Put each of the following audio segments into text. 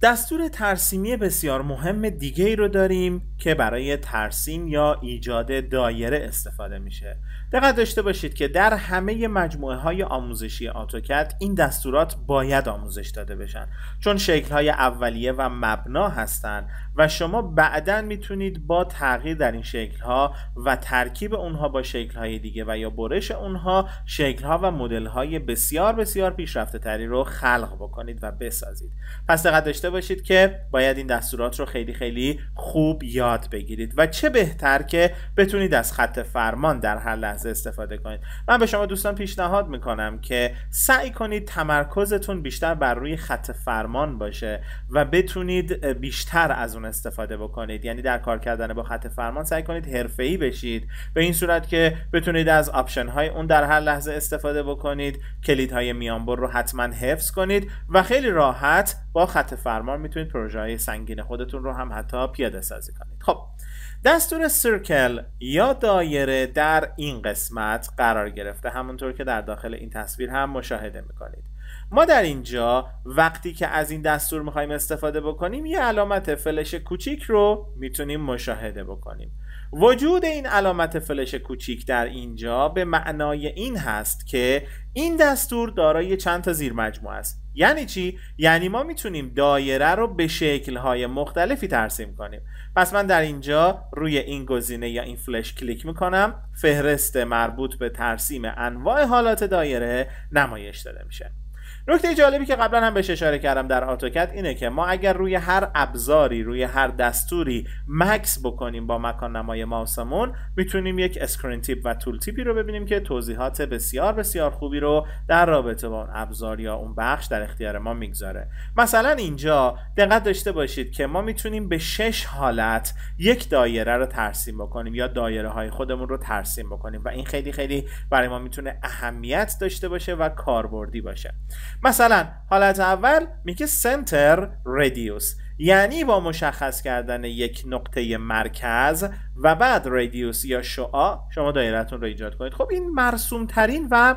دستور ترسیمی بسیار مهم دیگه ای رو داریم که برای ترسیم یا ایجاد دایره استفاده میشه. دقت داشته باشید که در همه مجموعه های آموزشی اتوکد این دستورات باید آموزش داده بشن، چون شکل های اولیه و مبنا هستن و شما بعداً میتونید با تغییر در این شکل ها و ترکیب اونها با شکل های دیگه و یا برش اونها شکل ها و مدل های بسیار بسیار پیشرفته تری رو خلق بکنید و بسازید. پس دقت داشته باشید که باید این دستورات رو خیلی خیلی خوب یاد بگیرید و چه بهتر که بتونید از خط فرمان در هر لحظه استفاده کنید. من به شما دوستان پیشنهاد میکنم که سعی کنید تمرکزتون بیشتر بر روی خط فرمان باشه و بتونید بیشتر از اون استفاده بکنید. یعنی در کار کردن با خط فرمان سعی کنید حرفه‌ای بشید، به این صورت که بتونید از آپشن های اون در هر لحظه استفاده بکنید. کلیدهای میانبر رو حتما حفظ کنید و خیلی راحت با خط فرمان میتونید پروژه های سنگین خودتون رو هم حتی پیاده سازی کنید. خب دستور سرکل یا دایره در این قسمت قرار گرفته، همونطور که در داخل این تصویر هم مشاهده میکنید. ما در اینجا وقتی که از این دستور میخوایم استفاده بکنیم یه علامت فلش کوچیک رو میتونیم مشاهده بکنیم. وجود این علامت فلش کوچیک در اینجا به معنای این هست که این دستور دارای چند تا زیر مجموعه است. یعنی چی؟ یعنی ما میتونیم دایره رو به شکل‌های مختلفی ترسیم کنیم. پس من در اینجا روی این گزینه یا این فلش کلیک میکنم، فهرست مربوط به ترسیم انواع حالات دایره نمایش داده میشه. نکته جالبی که قبلا هم بهش اشاره کردم در اتوکد اینه که ما اگر روی هر ابزاری، روی هر دستوری مکس بکنیم با مکان نمای ماوسمون، میتونیم یک اسکرین تیپ و تول تیپی رو ببینیم که توضیحات بسیار بسیار خوبی رو در رابطه با اون ابزار یا اون بخش در اختیار ما میگذاره. مثلا اینجا دقت داشته باشید که ما میتونیم به 6 حالت یک دایره رو ترسیم بکنیم یا دایره های خودمون رو ترسیم بکنیم و این خیلی خیلی برای ما میتونه اهمیت داشته باشه و کاربردی باشه. مثلا حالت اول میگه سنتر ردیوس، یعنی با مشخص کردن یک نقطه مرکز و بعد ردیوس یا شعاع شما دایره‌تون رو ایجاد کنید. خب این مرسوم ترین و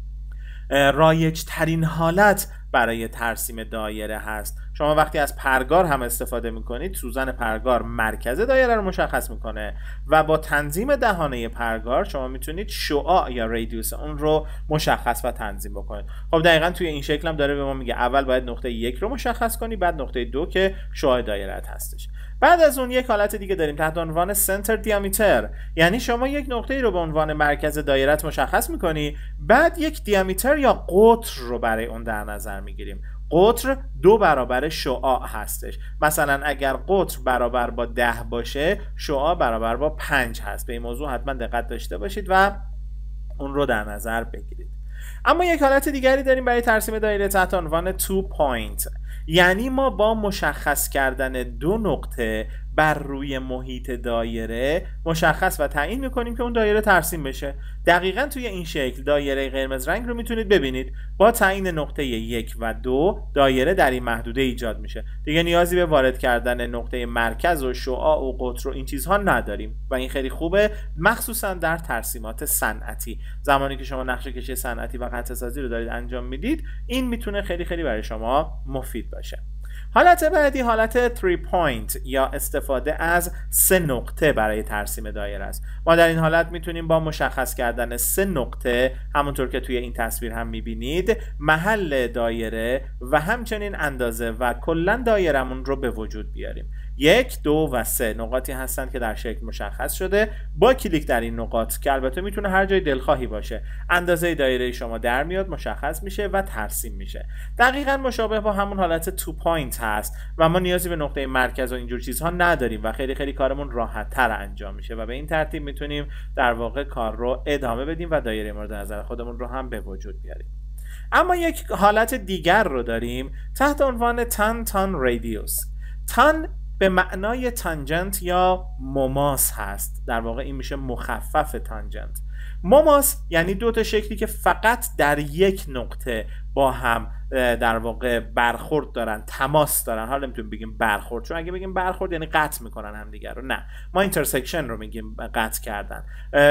رایج ترین حالت برای ترسیم دایره هست. شما وقتی از پرگار هم استفاده میکنید، سوزن پرگار مرکز دایره رو مشخص میکنه و با تنظیم دهانه پرگار شما میتونید شعاع یا ریدیوس اون رو مشخص و تنظیم بکنید. خب دقیقاً توی این شکل هم داره به ما میگه اول باید نقطه 1 رو مشخص کنی، بعد نقطه 2 که شعاع دایره هستش. بعد از اون یک حالت دیگه داریم تحت عنوان سنتر دیامیتر، یعنی شما یک نقطه رو به عنوان مرکز دایرت مشخص میکنی، بعد یک دیامیتر یا قطر رو برای اون در نظر میگیریم. قطر 2 برابر شعاع هستش. مثلا اگر قطر برابر با 10 باشه، شعاع برابر با 5 هست. به این موضوع حتما دقت داشته باشید و اون رو در نظر بگیرید. اما یک حالت دیگری داریم برای ترسیم دایره تحت عنوان 2 پوینت، یعنی ما با مشخص کردن 2 نقطه بر روی محیط دایره مشخص و تعیین میکنیم که اون دایره ترسیم بشه. دقیقاً توی این شکل دایره قرمز رنگ رو میتونید ببینید. با تعیین نقطه 1 و 2 دایره در این محدوده ایجاد میشه. دیگه نیازی به وارد کردن نقطه مرکز و شعاع و قطر و این چیزها نداریم و این خیلی خوبه، مخصوصا در ترسیمات صنعتی. زمانی که شما نقشه کشی صنعتی و قطعه سازی رو دارید انجام میدید، این میتونه خیلی خیلی برای شما مفید باشه. حالت بعدی حالت 3 پوینت یا استفاده از 3 نقطه برای ترسیم دایره است. ما در این حالت میتونیم با مشخص کردن 3 نقطه، همونطور که توی این تصویر هم میبینید، محل دایره و همچنین اندازه و کلا دایرمون رو به وجود بیاریم. 1، 2 و 3 نقاطی هستند که در شکل مشخص شده. با کلیک در این نقاط که البته میتونه هر جای دلخواهی باشه، اندازه دایره شما در میاد، مشخص میشه و ترسیم میشه. دقیقاً مشابه با همون حالت 2 پوینت هست و ما نیازی به نقطه مرکز و اینجور چیزها نداریم و خیلی خیلی کارمون راحت تر انجام میشه و به این ترتیب میتونیم در واقع کار رو ادامه بدیم و دایره مورد نظر خودمون رو هم به وجود بیاریم. اما یک حالت دیگر رو داریم تحت عنوان تان رادیوس. تان به معنای تانجنت یا مماس هست. در واقع این میشه مخفف تانجنت. مماس یعنی 2 تا شکلی که فقط در یک نقطه با هم در واقع برخورد دارن، تماس دارن. حالا نمیتونیم بگیم برخورد، چون اگه بگیم برخورد یعنی قطع میکنن همدیگه رو. نه، ما اینترسکشن رو میگیم قطع کردن.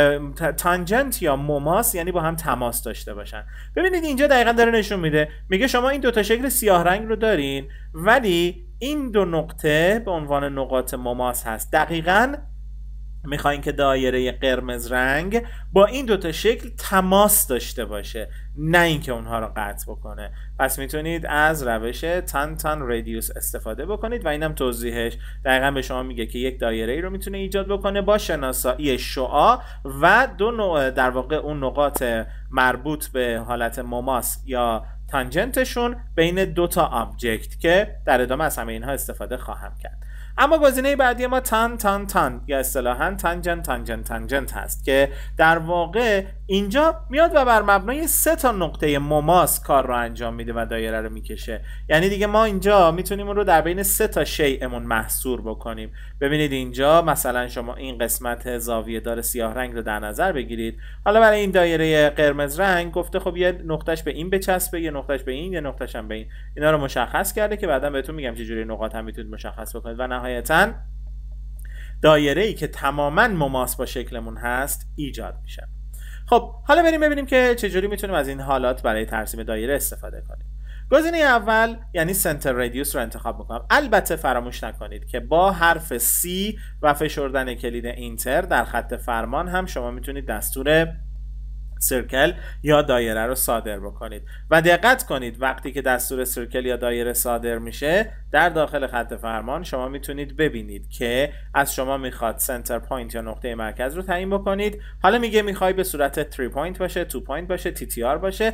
تانجنت یا مماس یعنی با هم تماس داشته باشن. ببینید اینجا دقیقاً داره نشون میده، میگه شما این 2 تا شکل سیاه رنگ رو دارین، ولی این دو نقطه به عنوان نقاط مماس هست. دقیقاً میخواین که دایره قرمز رنگ با این دوتا شکل تماس داشته باشه، نه اینکه اونها رو قطع بکنه. پس میتونید از روش تان رادیوس استفاده بکنید و اینم توضیحش دقیقا به شما میگه که یک دایره ای رو میتونه ایجاد بکنه با شناسایی شعاع و دو نوع در واقع اون نقاط مربوط به حالت مماس یا تانجنتشون بین دوتا آبجکت که در ادامه از همه اینها استفاده خواهم کرد. اما گزینه بعدی ما تان یا اصطلاحاً تانجنت هست که در واقع اینجا میاد و بر مبنای 3 تا نقطه مماس کار رو انجام میده و دایره رو میکشه. یعنی دیگه ما اینجا میتونیم اون رو در بین 3 تا شیءمون محصور بکنیم. ببینید اینجا مثلا شما این قسمت زاویه دار سیاه رنگ رو در نظر بگیرید. حالا برای این دایره قرمز رنگ گفته خب یه نقطهش به این بچسبه، یه نقطهش به این، یه نقطهش هم به این. اینا رو مشخص کرده که بعدا بهتون میگم چه جوری نقاط هم میتونید مشخص بکنید و نهایتاً دایره‌ای که تماماً مماس با شکلمون هست ایجاد میشه. خب حالا بریم ببینیم که چجوری میتونیم از این حالات برای ترسیم دایره استفاده کنیم. گزینه اول یعنی سنتر رادیوس رو انتخاب میکنم. البته فراموش نکنید که با حرف C و فشردن کلید اینتر در خط فرمان هم شما میتونید دستور سرکل یا دایره رو صادر بکنید و دقت کنید وقتی که دستور سرکل یا دایره صادر میشه در داخل خط فرمان شما میتونید ببینید که از شما میخواد سنتر پوینت یا نقطه مرکز رو تعیین بکنید. حالا میگه میخوای به صورت 3 پوینت باشه، 2 پوینت باشه، TTR باشه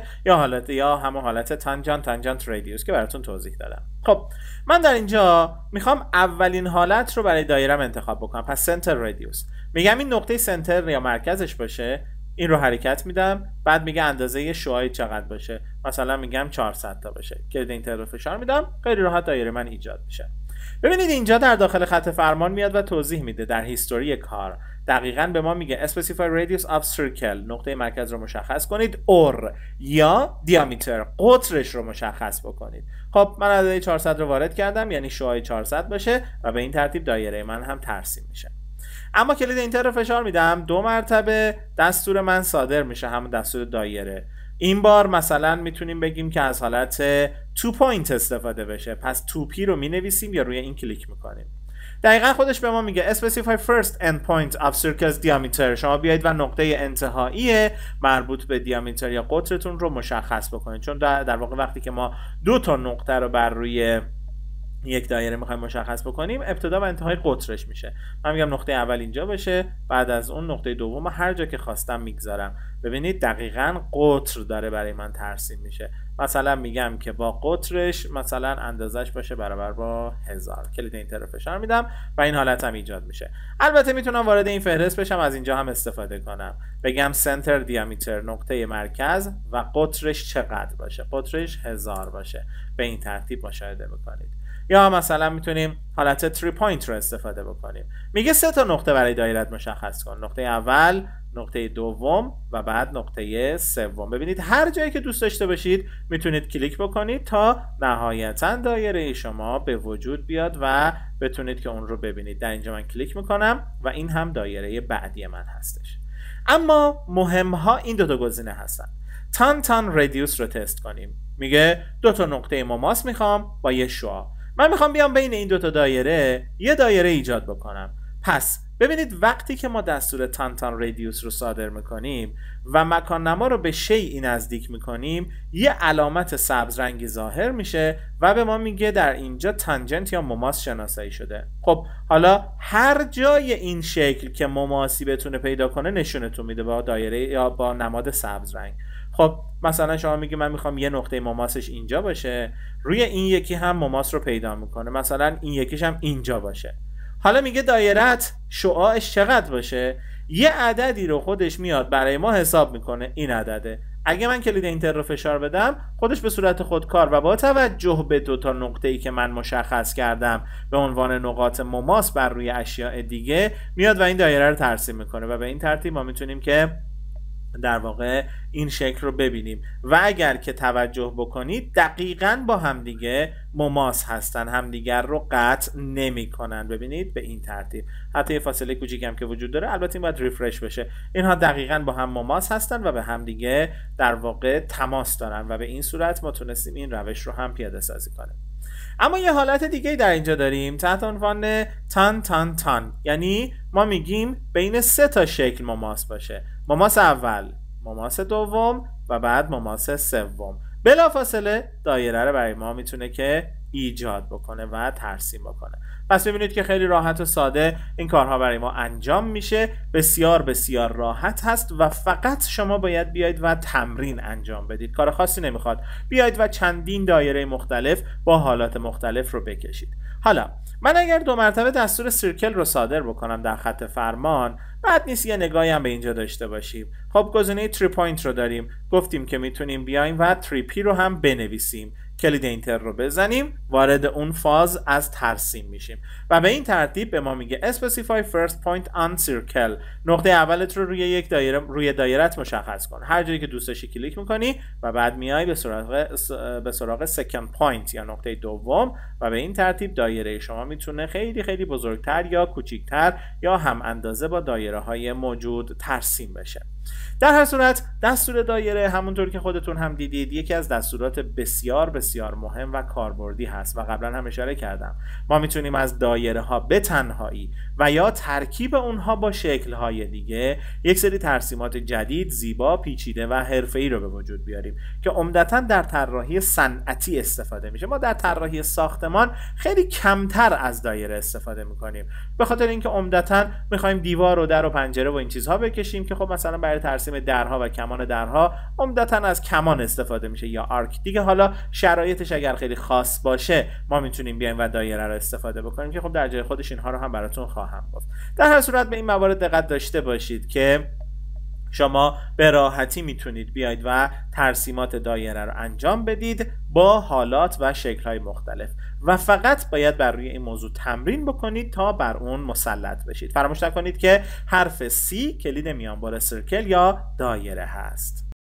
یا همون حالت تانجنت رادیوس که براتون توضیح دادم. خب من در اینجا میخوام اولین حالت رو برای دایرم انتخاب بکنم. پس سنتر رادیوس میگم این نقطه سنتر یا مرکزش باشه، این رو حرکت میدم، بعد میگه اندازه شعاع چقدر باشه، مثلا میگم 400 تا باشه. کلید اینتر رو فشار میدم، خیلی راحت دایره من ایجاد میشه. ببینید اینجا در داخل خط فرمان میاد و توضیح میده در هیستوری کار دقیقاً به ما میگه specify radius of circle، نقطه مرکز رو مشخص کنید، or یا diameter، قطرش رو مشخص بکنید. خب من عدد 400 رو وارد کردم، یعنی شعاع 400 باشه و به این ترتیب دایره من هم ترسیم میشه. اما کلید اینتر رو فشار میدم، 2 مرتبه دستور من صادر میشه، همون دستور دایره. این بار مثلا میتونیم بگیم که از حالت 2 پوینت استفاده بشه، پس 2p رو مینویسیم یا روی این کلیک میکنیم. دقیقا خودش به ما میگه specify first end point of circle's diameter، شما بیایید و نقطه انتهایی مربوط به دیامتر یا قطرتون رو مشخص بکنید، چون در واقع وقتی که ما 2 تا نقطه رو بر روی یک دایره میخوایم مشخص بکنیم ابتدا و انتهای قطرش میشه. من میگم نقطه اول اینجا باشه، بعد از اون نقطه دوم هر جا که خواستم میگذارم. ببینید دقیقاً قطر داره برای من ترسیم میشه. مثلا میگم که با قطرش مثلا اندازش باشه برابر با 1000. کلید اینتر رو فشار میدم و این حالت هم ایجاد میشه. البته میتونم وارد این فهرست بشم، از اینجا هم استفاده کنم، بگم سنتر دیامتر، نقطه مرکز و قطرش چقدر باشه، قطرش 1000 باشه. به این ترتیب مشاهده میکنید. یا مثلا میتونیم حالت 3 پوینت رو استفاده بکنیم. میگه 3 تا نقطه برای دایرت مشخص کن، نقطه اول، نقطه دوم و بعد نقطه سوم. ببینید هر جایی که دوست داشته باشید میتونید کلیک بکنید تا نهایتا دایره شما به وجود بیاد و بتونید که اون رو ببینید. در اینجا من کلیک میکنم و این هم دایره بعدی من هستش. اما مهمها این دو تا گزینه هستن. تان رادیوس رو تست کنیم. میگه 2 تا نقطه مماس میخوام با یه شعاع. من میخوام بیام بین این 2 تا دایره یه دایره ایجاد بکنم. پس ببینید وقتی که ما دستور تان رادیوس رو صادر میکنیم و مکان نما رو به شیئی نزدیک میکنیم، یه علامت سبز رنگی ظاهر میشه و به ما میگه در اینجا تانجنت یا مماس شناسایی شده. خب حالا هر جای این شکل که مماسی بتونه پیدا کنه نشونتون میده با دایره یا با نماد سبز رنگ. خب مثلا شما میگی من میخوام یه نقطه مماسش اینجا باشه، روی این یکی هم مماس رو پیدا میکنه، مثلا این یکیش هم اینجا باشه. حالا میگه دایرت شعاعش چقدر باشه، یه عددی رو خودش میاد برای ما حساب میکنه، این عدده. اگه من کلید اینتر رو فشار بدم خودش به صورت خودکار و با توجه به 2 تا نقطه‌ای که من مشخص کردم به عنوان نقاط مماس بر روی اشیاء دیگه میاد و این دایره رو ترسیم میکنه و به این ترتیب ما میتونیم که در واقع این شکل رو ببینیم و اگر که توجه بکنید دقیقاً با همدیگه مماس هستن، همدیگر رو قطع نمی کنن. ببینید به این ترتیب حتی یه فاصله کوچیکی هم که وجود داره، البته این باید ریفرش بشه، اینها دقیقاً با هم مماس هستن و به همدیگه در واقع تماس دارن و به این صورت ما تونستیم این روش رو هم پیاده سازی کنیم. اما یه حالت دیگه در اینجا داریم تحت عنوان تان تان تان، یعنی ما میگیم بین 3 تا شکل مماس باشه، مماس اول، مماس دوم و بعد مماس سوم. بلافاصله دایره رو برای ما میتونه که ایجاد بکنه و ترسیم بکنه. پس ببینید که خیلی راحت و ساده این کارها برای ما انجام میشه، بسیار بسیار راحت هست و فقط شما باید بیاید و تمرین انجام بدید. کار خاصی نمیخواد، بیاید و چندین دایره مختلف با حالات مختلف رو بکشید. حالا من اگر 2 مرتبه دستور سیرکل رو صادر بکنم در خط فرمان، بعد نیست یه نگاهی هم به اینجا داشته باشیم. خب گزینه 3 پوینت رو داریم، گفتیم که میتونیم بیایم و 3P رو هم بنویسیم، کلید اینتر رو بزنیم، وارد اون فاز از ترسیم میشیم و به این ترتیب به ما میگه specify first point on circle، نقطه اولت رو روی یک دایره روی دایرت مشخص کن. هر جایی که دوست داشتی کلیک میکنی و بعد میای به سراغ second point یا نقطه دوم و به این ترتیب دایره شما میتونه خیلی خیلی بزرگتر یا کوچیکتر یا هم اندازه با دایره های موجود ترسیم بشه. در هر صورت دستور دایره همونطور که خودتون هم دیدید یکی از دستورات بسیار بسیار مهم و کاربردی هست و قبلا هم اشاره کردم. ما میتونیم از دایره ها به تنهایی و یا ترکیب اونها با شکل های دیگه یک سری ترسیمات جدید، زیبا، پیچیده و حرفه‌ای رو به وجود بیاریم که عمدتاً در طراحی صنعتی استفاده میشه. ما در طراحی ساختمان خیلی کمتر از دایره استفاده میکنیم، به خاطر اینکه عمدتاً میخوایم دیوار و در و پنجره و این چیزها بکشیم که خب مثلا برای ترسیم درها و کمان درها عمدتاً از کمان استفاده میشه یا آرک دیگه. حالا شرایطش اگر خیلی خاص باشه ما میتونیم بیایم و دایره رو استفاده بکنیم که خب در جای خودش اینها رو هم براتون خواهم گفت. در هر صورت به این موارد دقت داشته باشید که شما به راحتی میتونید بیاید و ترسیمات دایره رو انجام بدید با حالات و شکل‌های مختلف و فقط باید بر روی این موضوع تمرین بکنید تا بر اون مسلط بشید. فراموش نکنید که حرف C کلید میانبر سرکل یا دایره هست.